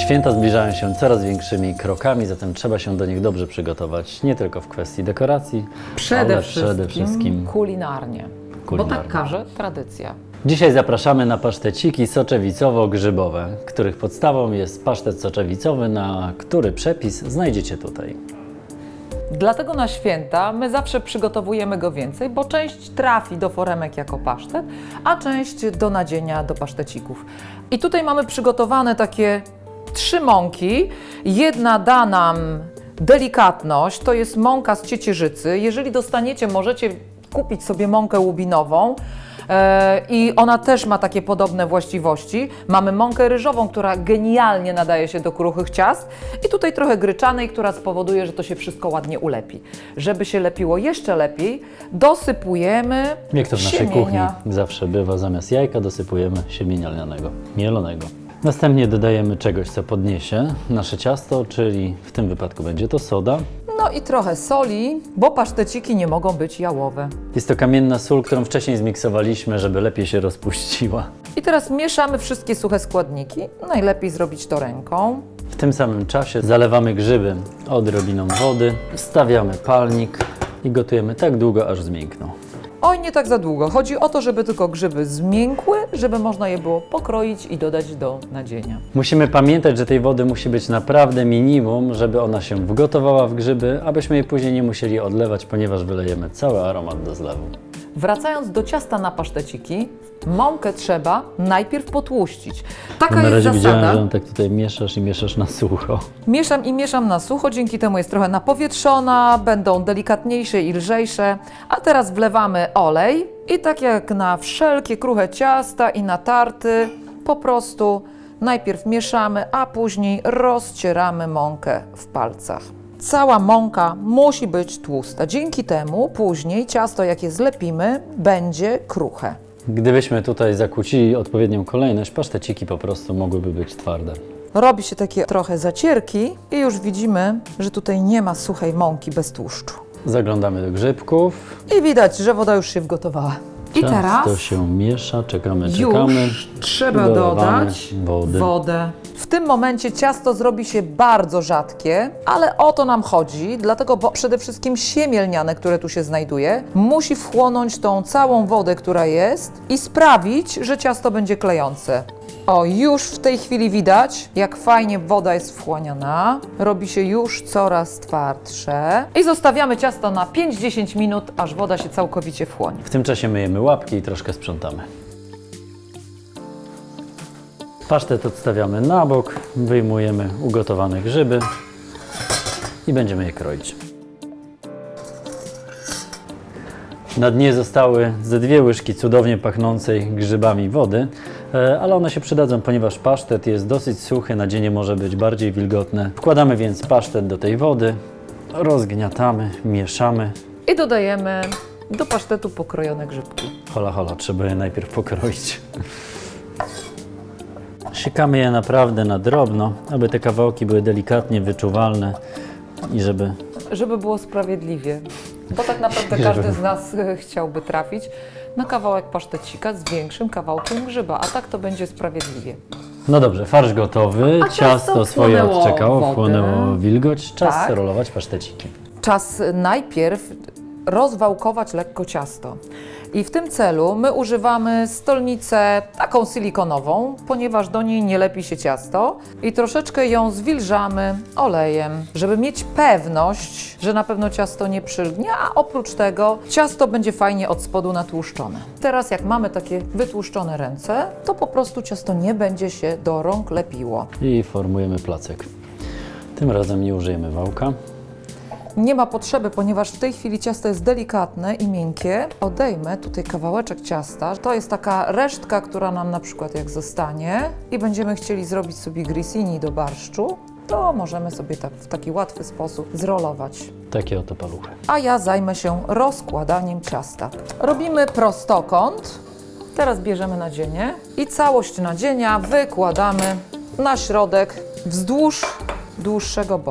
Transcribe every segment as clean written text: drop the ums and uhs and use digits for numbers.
Święta zbliżają się coraz większymi krokami, zatem trzeba się do nich dobrze przygotować, nie tylko w kwestii dekoracji, ale przede wszystkim kulinarnie. Bo tak każe tradycja. Dzisiaj zapraszamy na paszteciki soczewicowo-grzybowe, których podstawą jest pasztet soczewicowy, na który przepis znajdziecie tutaj. Dlatego na święta my zawsze przygotowujemy go więcej, bo część trafi do foremek jako pasztet, a część do nadzienia do pasztecików. I tutaj mamy przygotowane takie 3 mąki. Jedna da nam delikatność, to jest mąka z ciecierzycy. Jeżeli dostaniecie, możecie kupić sobie mąkę łubinową. I ona też ma takie podobne właściwości. Mamy mąkę ryżową, która genialnie nadaje się do kruchych ciast i tutaj trochę gryczanej, która spowoduje, że to się wszystko ładnie ulepi. Żeby się lepiło jeszcze lepiej, dosypujemy jak to w naszej siemienia. kuchni zawsze bywa, zamiast jajka dosypujemy siemienia lnianego, mielonego. Następnie dodajemy czegoś, co podniesie nasze ciasto, czyli w tym wypadku będzie to soda. No i trochę soli, bo paszteciki nie mogą być jałowe. Jest to kamienna sól, którą wcześniej zmiksowaliśmy, żeby lepiej się rozpuściła. I teraz mieszamy wszystkie suche składniki. Najlepiej zrobić to ręką. W tym samym czasie zalewamy grzyby odrobiną wody, wstawiamy palnik i gotujemy tak długo, aż zmiękną. Oj, nie tak za długo. Chodzi o to, żeby tylko grzyby zmiękły, żeby można je było pokroić i dodać do nadzienia. Musimy pamiętać, że tej wody musi być naprawdę minimum, żeby ona się wgotowała w grzyby, abyśmy jej później nie musieli odlewać, ponieważ wylejemy cały aromat do zlewu. Wracając do ciasta na paszteciki, mąkę trzeba najpierw potłuścić. Taka Na jest razie widziałem, zasada. że tak tutaj mieszasz i mieszasz na sucho. Mieszam i mieszam na sucho, dzięki temu jest trochę napowietrzona, będą delikatniejsze i lżejsze. A teraz wlewamy olej i tak jak na wszelkie kruche ciasta i na tarty, po prostu najpierw mieszamy, a później rozcieramy mąkę w palcach. Cała mąka musi być tłusta, dzięki temu później ciasto, jak je zlepimy, będzie kruche. Gdybyśmy tutaj zakłócili odpowiednią kolejność, paszteciki po prostu mogłyby być twarde. Robi się takie trochę zacierki i już widzimy, że tutaj nie ma suchej mąki bez tłuszczu. Zaglądamy do grzybków. I widać, że woda już się wgotowała. I teraz to się miesza, czekamy. już trzeba Dolewamy dodać wody. wodę. W tym momencie ciasto zrobi się bardzo rzadkie, ale o to nam chodzi, dlatego, bo przede wszystkim siemię lniane, które tu się znajduje, musi wchłonąć tą całą wodę, która jest i sprawić, że ciasto będzie klejące. O, już w tej chwili widać, jak fajnie woda jest wchłaniana. Robi się już coraz twardsze. I zostawiamy ciasto na 5-10 minut, aż woda się całkowicie wchłonie. W tym czasie myjemy łapki i troszkę sprzątamy. Pasztet odstawiamy na bok, wyjmujemy ugotowane grzyby i będziemy je kroić. Na dnie zostały ze 2 łyżki cudownie pachnącej grzybami wody, ale one się przydadzą, ponieważ pasztet jest dosyć suchy, nadzienie może być bardziej wilgotne. Wkładamy więc pasztet do tej wody, rozgniatamy, mieszamy. I dodajemy do pasztetu pokrojone grzybki. Hola, hola, trzeba je najpierw pokroić. Siekamy je naprawdę na drobno, aby te kawałki były delikatnie wyczuwalne i żeby było sprawiedliwie. Bo tak naprawdę każdy z nas chciałby trafić na kawałek pasztecika z większym kawałkiem grzyba, a tak to będzie sprawiedliwie. No dobrze, farsz gotowy, A ciasto swoje wchłonęło odczekało, wodę. wchłonęło wilgoć, czas Tak. rolować paszteciki. Czas najpierw rozwałkować lekko ciasto. I w tym celu my używamy stolnicę taką silikonową, ponieważ do niej nie lepi się ciasto i troszeczkę ją zwilżamy olejem, żeby mieć pewność, że na pewno ciasto nie przylgnie, a oprócz tego ciasto będzie fajnie od spodu natłuszczone. Teraz jak mamy takie wytłuszczone ręce, to po prostu ciasto nie będzie się do rąk lepiło. I formujemy placek. Tym razem nie użyjemy wałka. Nie ma potrzeby, ponieważ w tej chwili ciasto jest delikatne i miękkie. Odejmę tutaj kawałeczek ciasta. To jest taka resztka, która nam na przykład jak zostanie i będziemy chcieli zrobić sobie grissini do barszczu, to możemy sobie tak w taki łatwy sposób zrolować. Takie oto paluchy. A ja zajmę się rozkładaniem ciasta. Robimy prostokąt. Teraz bierzemy nadzienie i całość nadzienia wykładamy na środek wzdłuż dłuższego boku.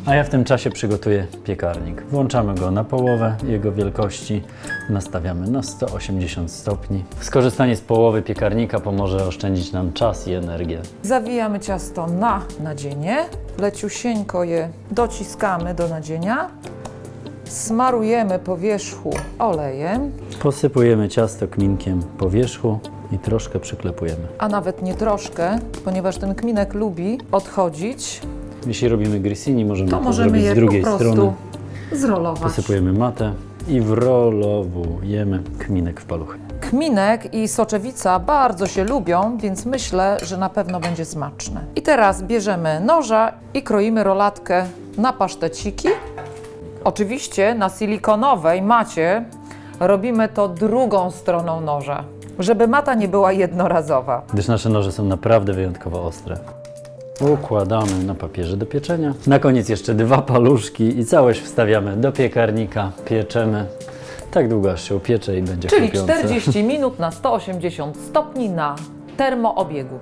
A ja w tym czasie przygotuję piekarnik. Włączamy go na połowę jego wielkości, nastawiamy na 180 stopni. Skorzystanie z połowy piekarnika pomoże oszczędzić nam czas i energię. Zawijamy ciasto na nadzienie, leciusieńko je dociskamy do nadzienia, smarujemy po wierzchu olejem, Posypujemy ciasto kminkiem po wierzchu i troszkę przyklepujemy. a nawet nie troszkę, ponieważ ten kminek lubi odchodzić, Jeśli robimy grissini, możemy to to możemy zrobić je z drugiej po prostu strony. zrolować. Posypujemy matę i wrolowujemy kminek w paluchy. Kminek i soczewica bardzo się lubią, więc myślę, że na pewno będzie smaczne. I teraz bierzemy noża i kroimy rolatkę na paszteciki. Oczywiście na silikonowej macie robimy to drugą stroną noża, żeby mata nie była jednorazowa. Gdyż nasze noże są naprawdę wyjątkowo ostre. Układamy na papierze do pieczenia. Na koniec jeszcze 2 paluszki i całość wstawiamy do piekarnika. Pieczemy tak długo, aż się upiecze i będzie Czyli chrupiące. 40 minut na 180 stopni na termoobiegu.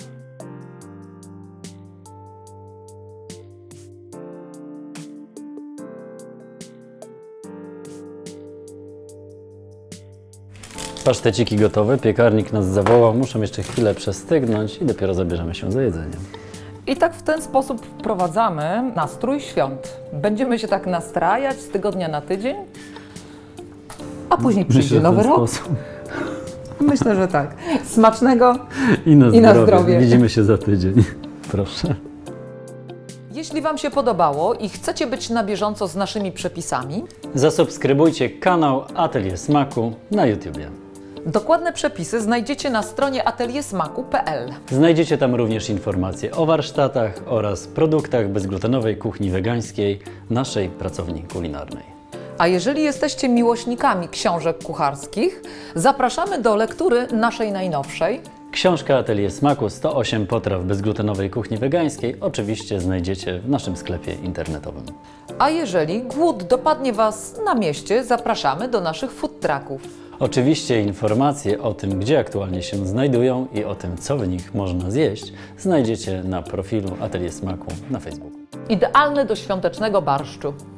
Paszteciki gotowe, piekarnik nas zawołał, muszą jeszcze chwilę przestygnąć i dopiero zabierzemy się za jedzenie. I tak w ten sposób wprowadzamy nastrój świąt. Będziemy się tak nastrajać z tygodnia na tydzień, a później przyjdzie w ten nowy rok. sposób. Myślę, że tak. Smacznego. I na I na zdrowie. zdrowie. Widzimy się za tydzień. Proszę. Jeśli Wam się podobało i chcecie być na bieżąco z naszymi przepisami, Zasubskrybujcie kanał Atelier Smaku na YouTubie. dokładne przepisy znajdziecie na stronie ateliersmaku.pl. Znajdziecie tam również informacje o warsztatach oraz produktach bezglutenowej kuchni wegańskiej naszej pracowni kulinarnej. A jeżeli jesteście miłośnikami książek kucharskich, zapraszamy do lektury naszej najnowszej. Książka Atelier Smaku 108 potraw bezglutenowej kuchni wegańskiej oczywiście znajdziecie w naszym sklepie internetowym. A jeżeli głód dopadnie Was na mieście, zapraszamy do naszych food trucków. Oczywiście informacje o tym, gdzie aktualnie się znajdują i o tym, co w nich można zjeść, znajdziecie na profilu Atelier Smaku na Facebooku. Idealny do świątecznego barszczu.